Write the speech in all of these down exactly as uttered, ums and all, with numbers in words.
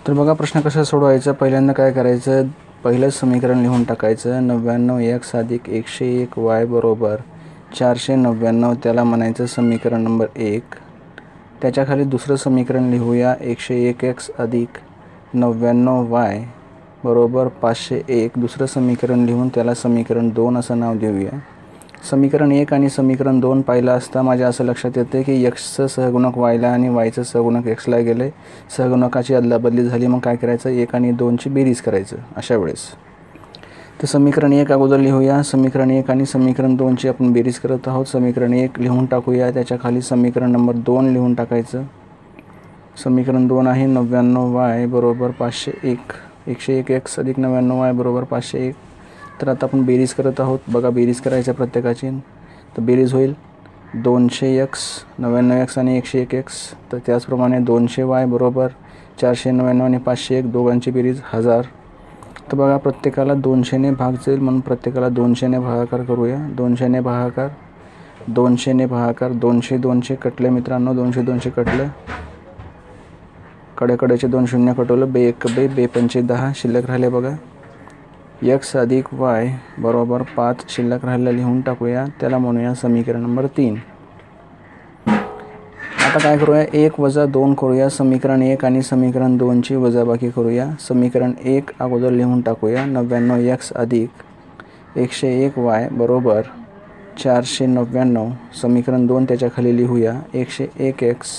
तर बघा प्रश्न कसा सोडवायचा। पहिल्यांदा काय करायचं, पहिलं समीकरण लिहून टाकायचं। नव्याण्णव एक्स अधिक एकशे एक वाय बरोबर चारशे नव्याण्णव, त्याला म्हणायचं समीकरण नंबर एक। त्याच्याखाली दुसरं समीकरण लिहूया, एकशे एक एक्स अधिक नव्याण्णव वाय बरोबर पाचशे एक। दुसरं समीकरण लिहून त्याला समीकरण दोन असं नाव देऊया। समीकरण एक आणि समीकरण दोन पाहिलं असता माझ्या असं लक्षात येते की एक्सचं सहगुणक वायला आणि वायचं सहगुणक एक्सला गेले, सहगुणकाची अदलाबदली झाली। मग काय करायचं, एक आणि दोनची बेरीज करायचं अशा वेळेस। तर समीकरण एक अगोदर लिहूया। समीकरण एक आणि समीकरण दोनची आपण बेरीज करत आहोत। समीकरण एक लिहून टाकूया, त्याच्या खाली समीकरण नंबर दोन लिहून टाकायचं। समीकरण दोन आहे नव्याण्णव वाय बरोबर पाचशे एक, एकशे एक एक्स अधिक नव्याण्णव वाय बरोबर पाचशे एक। तर आता आपण बेरीज करत आहोत। बघा बेरीज करायच्या प्रत्येकाची, तर बेरीज होईल दोनशे एक्स, नव्याण्णव एक्स आणि एकशे एक एक्स। तर त्याचप्रमाणे दोनशे वाय बरोबर चारशे नव्याण्णव आणि पाचशे एक, दोघांची बेरीज हजार। तर बघा प्रत्येकाला दोनशेने भाग जाईल म्हणून प्रत्येकाला दोनशेने भागाकार करूया। दोनशेने भागाकार, दोनशेने भागाकार, दोनशे दोनशे कटले मित्रांनो, दोनशे दोनशे कटलं, कडेकडेचे दोन शून्य कटवलं, बे एक बे, बे पंचे दहा, शिल्लक राहिले बघा एक्स अधिक वाय बरोबर पाच, शिल्लक राहिलेला लिहून टाकूया, त्याला म्हणूया समीकरण नंबर तीन। आता काय करूया, एक वजा दोन करूया। समीकरण एक आणि समीकरण दोनची वजाबाकी करूया। समीकरण एक अगोदर लिहून टाकूया, नव्याण्णव एक्स अधिक एकशे एक वाय बरोबर चारशे नव्याण्णव। समीकरण दोन त्याच्या खाली लिहूया, एकशे एक एक्स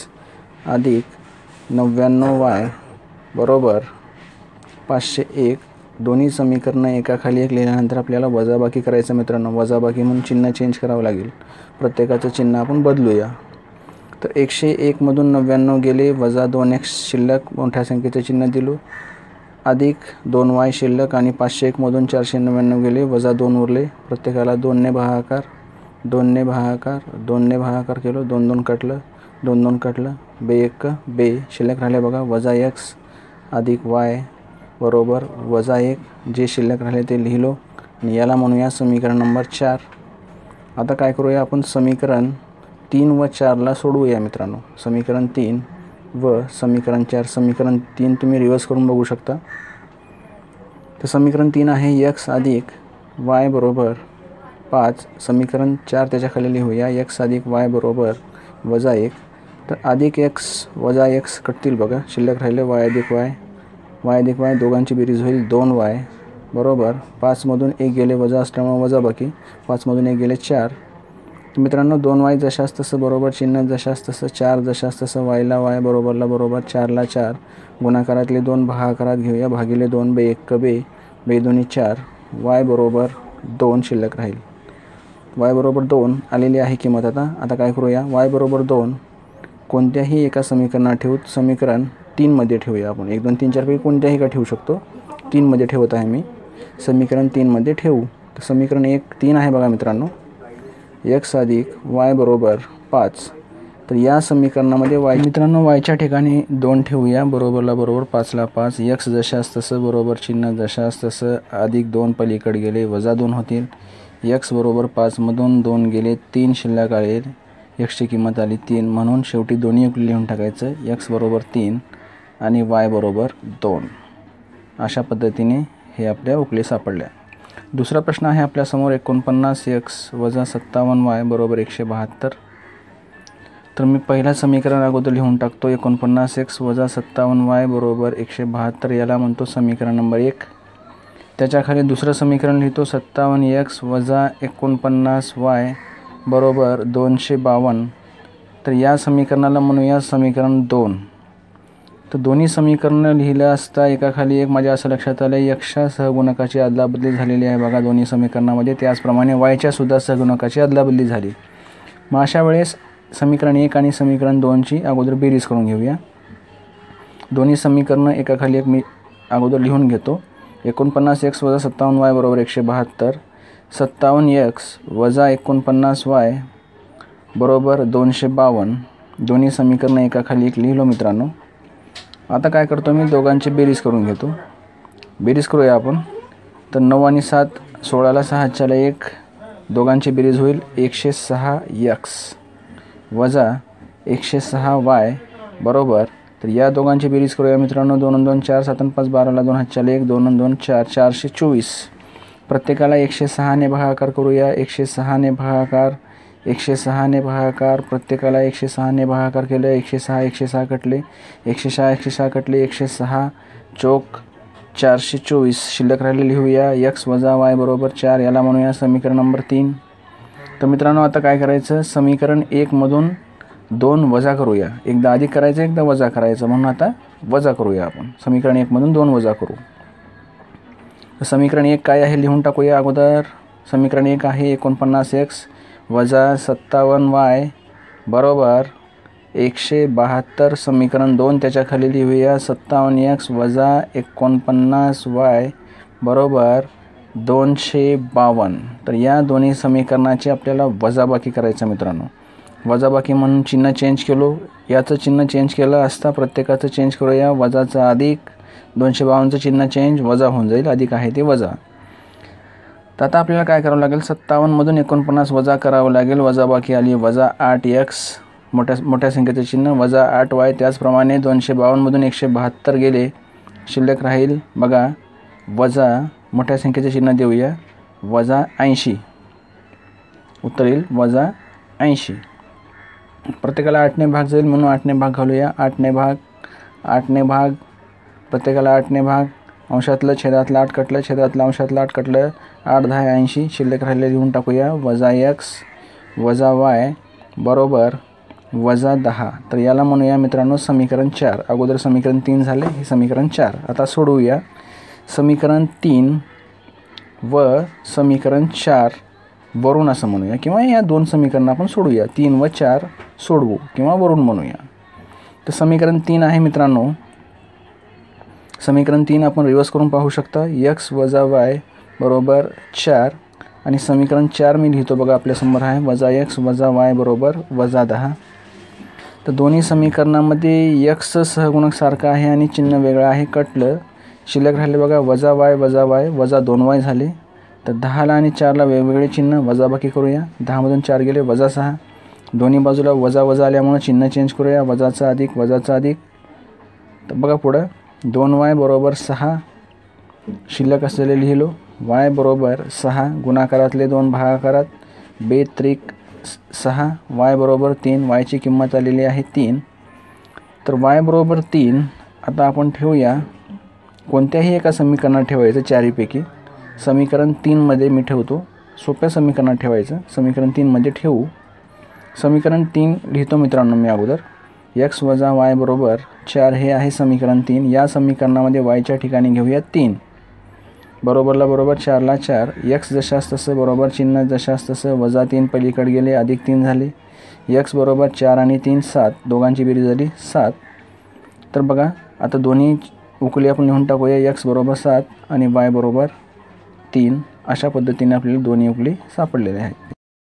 अधिक नव्याण्णव वाय बरोबर पाचशे एक। दोन्ही समीकरणं एकाखाली एक लिहिल्यानंतर आपल्याला वजाबाकी करायचं मित्रांनो। वजाबाकी म्हणून चिन्ह चेंज करावं लागेल, प्रत्येकाचं चिन्ह आपण बदलूया। तर एकशे एकमधून नव्याण्णव गेले, वजा दोन एक्स शिल्लक, मोठ्या संख्येचं चिन्ह दिलो, अधिक दोन वाय शिल्लक, आणि पाचशे एकमधून चारशे नव्याण्णव गेले, वजा दोन उरले, प्रत्येकाला दोनने भागाकार, दोनने भागाकार, दोनने भागाकार केलो, दोन दोन कटलं, दोन दोन कटलं, बे एक बे, शिल्लक राहिले बघा वजा एक्स अधिक वाय बरोबर वजा एक। जे शिल्लक राहिले ते लिहिलो आणि याला म्हणूया समीकरण नंबर चार। आता काय करूया आपण, समीकरण तीन व चारला सोडवूया मित्रांनो। समीकरण तीन व समीकरण चार, समीकरण तीन तुम्ही रिवर्स करून बघू शकता। तर समीकरण तीन आहे एक्स अधिक वाय बरोबर पाच, समीकरण चार त्याच्या खाली लिहूया, एक्स अधिक वाय बरोबर वजा एक। तर अधिक एक्स वजा एक्स कटतील बघा, शिल्लक राहिले वाय अधिक वाय, वाय अधिक वाय, दोघांची बेरीज होईल दोन वाय बरोबर पाचमधून एक गेले, वजा असल्यामुळे वजा बाकी, पाचमधून एक गेले चार। मित्रांनो दोन वाय जशास तसं बरोबर चिन्ह जशास तसं, चार जशास तसं, वायला वाय बरोबरला बरोबर, चारला चार, गुणाकारातले दोन भागाकारात घेऊया, भागिले दोन, बे एक बे, बे दोन्ही चार, वाय बरोबर दोन शिल्लक राहील। वाय बरोबर दोन आलेली आहे किंमत। आता आता काय करूया, वाय बरोबर दोन कोणत्याही एका समीकरणात ठेवू, समीकरण तीनमध्ये ठेवूया आपण। एक दोन तीन चारपैकी कोणत्याही का ठेवू शकतो, तीनमध्ये ठेवत आहे मी, समीकरण तीनमध्ये ठेवू। तर समीकरण एक तीन आहे बघा मित्रांनो, एक्स अधिक वाय बरोबर पाच। तर या समीकरणामध्ये वाय मित्रांनो वायच्या ठिकाणी दोन ठेवूया, बरोबरला बरोबर, पाचला पाच, एक्स जशास तसं बरोबर चिन्ह जशास तसं, अधिक दोन पलीकडे गेले, वजा दोन होतील, एक्स बरोबर पाचमधून दोन गेले, तीन शिल्लक आले, एक्सची किंमत आली तीन, म्हणून शेवटी दोन्ही लिहून टाकायचं, एक्स बरोबर तीन आणि वाय बरोबर दोन। अशा पद्धतीने हे आपल्या उकली सापडल्या। दुसरा प्रश्न आहे आपल्यासमोर, एकोणपन्नास एक्स वजा सत्तावन्न वाय बरोबर एकशे बहात्तर। तर मी पहिला समीकरण अगोदर लिहून टाकतो, एकोणपन्नास एक्स वजा सत्तावन्न वाय बरोबर एकशे बहात्तर, याला म्हणतो समीकरण नंबर एक। त्याच्याखाली दुसरं समीकरण लिहितो, सत्तावन्न एक्स वजा एकोणपन्नास वाय बरोबर दोनशे बावन्न। तर या समीकरणाला म्हणूया समीकरण दोन। तर दोन्ही समीकरणं लिहिलं असता एकाखाली एक माझ्या असं लक्षात आलं, एक्सच्या सहगुणकाची अदलाबदली झालेली आहे बघा दोन्ही समीकरणामध्ये, त्याचप्रमाणे वायच्या सुद्धा सहगुणकाची अदलाबदली झाली। मग अशा वेळेस समीकरण एक आणि समीकरण दोनची अगोदर बेरीज करून घेऊया। दोन्ही समीकरणं एकाखाली एक मी अगोदर लिहून घेतो, एकोणपन्नास एक्स वजा सत्तावन्न वाय बरोबर एकशे बहात्तर, सत्तावन्न एक्स वजा एकोणपन्नास वाय बरोबर दोनशे बावन्न। दोन्ही समीकरणं एकाखाली एक लिहिलो मित्रांनो। आता काय करतो मी, दोघांची बेरीज करून घेतो, बेरीज करूया आपण। तर नऊ आणि सात, सोळाला सहा चाला एक, दोघांची बेरीज होईल एकशे सहा एक्स वजा एकशे सहा वाय बरोबर तर या दोघांची बेरीज करूया मित्रांनो. दोन दोन चार, सात पाच बाराला दोन हात चाले एक, दोन दोन चार, चारशे चोवीस. प्रत्येकाला एकशे सहाने भागाकार करूया. एकशे सहाने भागाकार, एकशे सहाने भागाकार, प्रत्येकाला एकशे सहाने भागाकार केलं. एकशे सहा एकशे सहा कटले, एकशे सहा एकशे सहा कटले, एकशे सहा चौक चारशे चोवीस. शिल्लक राहिले लिहूया. एक्स वजा वाय बरोबर चार, याला म्हणूया समीकरण नंबर तीन. तर मित्रांनो आता काय करायचं, समीकरण एकमधून दोन वजा करूया. एकदा अधिक करायचं, एकदा वजा करायचं, म्हणून आता वजा करूया आपण. समीकरण एकमधून दोन वजा करू. तर समीकरण एक काय आहे लिहून टाकूया अगोदर. समीकरण एक आहे एकोणपन्नास एक्स वजा सत्तावन्न वाय बरोबर एकशे बहात्तर. समीकरण दोन त्याच्या खाली लिहूया. सत्तावन्न एक्स वजा एकोणपन्नास वाय बरोबर दोनशे बावन्न. तर या दोन्ही समीकरणाची आपल्याला वजाबाकी करायचं मित्रांनो. वजाबाकी म्हणून चिन्ह चेंज केलो. याचं चिन्ह चेंज केलं असता प्रत्येकाचं चेंज करूया. वजाचं अधिक, दोनशे बावन्नचं चिन्ह चेंज, वजा होऊन जाईल. अधिक आहे ते वजा. तर आता आपल्याला काय करावं लागेल, सत्तावन्नमधून एकोणपन्नास वजा करावं लागेल. वजाबाकी आली वजा आठ एक्स, मोठ्या मोठ्या संख्येचं चिन्ह, वजा आठ वाय. त्याचप्रमाणे दोनशे बावन्नमधून एकशे बहात्तर गेले. शिल्लक राहील बघा वजा मोठ्या संख्येचे चिन्ह देऊया वजा ऐंशी. उत्तर येईल वजा ऐंशी. प्रत्येकाला आठने भाग जाईल म्हणून आठने भाग घालूया. आठने भाग, आठने भाग, प्रत्येकाला आठने भाग. अंशातलं छेदातलं आठ कटलं, छेदातलं अंशातलं आठ कटलं. आठ दहा ऐंशी. शिल्लक राहिले लिहून टाकूया. वजा एक्स वजा वाय बरोबर वजा दहा. तर याला म्हणूया मित्रांनो समीकरण चार. अगोदर समीकरण तीन झाले, हे समीकरण चार. आता सोडवूया. समीकरण तीन व समीकरण चार वरून असं म्हणूया, किंवा या दोन समीकरण आपण सोडूया. तीन व चार सोडवू किंवा वरून म्हणूया. तर समीकरण तीन आहे मित्रांनो. समीकरण तीन आपण रिवर्स करून पाहू शकता. एक्स वजा वाय बरोबर चार आणि समीकरण चार मी लिहितो बघा आपल्यासमोर आहे. वजा एक्स वजा वाय बरोबर वजा दहा. तर दोन्ही समीकरणामध्ये एक्सचं सहगुणक सारखं आहे आणि चिन्ह वेगळं आहे, कटलं. शिल्लक राहिले बघा वजा वाय वजा वाय वजा दोन वाय झाले. तर दहाला आणि चारला वेगवेगळे चिन्ह, वजाबाकी करूया. दहामधून चार गेले वजा सहा. दोन्ही बाजूला वजा वजा आल्यामुळे चिन्ह चेंज करूया. वजाचा अधिक वजाचा अधिक. तर बघा पुढं दोन वाय बरोबर सहा. शिल्लक असलेले लिहिलो. वाय बरोबर सहा, गुणाकारातले दोन भागाकारात, बे त्रिक सहा. वाय बरोबर तीन, वायची किंमत आलेली आहे तीन. तर वाय बरोबर तीन आता आपण ठेवूया. कोणत्याही एका समीकरणात ठेवायचं चारीपैकी. समीकरण तीनमध्ये मी ठेवतो. सोप्या समीकरणात ठेवायचं. समीकरण तीनमध्ये ठेवू. समीकरण तीन लिहितो मित्रांनो मी अगोदर. एक्स वजा वाय बरोबर चार हे आहे समीकरण तीन. या समीकरणामध्ये वायच्या ठिकाणी घेऊया तीन. बरोबरला बरोबर, चारला चार. एक्स जशास तसं बरोबर चिन्ह जशास तसं. वजा तीन पलीकडे गेले, अधिक तीन झाले. एक्स बरोबर चार आणि तीन सात. दोघांची बेरीज झाली सात. तर बघा आता दोन्ही उकली आपण लिहून टाकूया. एक्स बरोबर सात आणि वाय बरोबर तीन. अशा पद्धतीने आपल्याला दोन्ही उकली सापडलेले आहेत.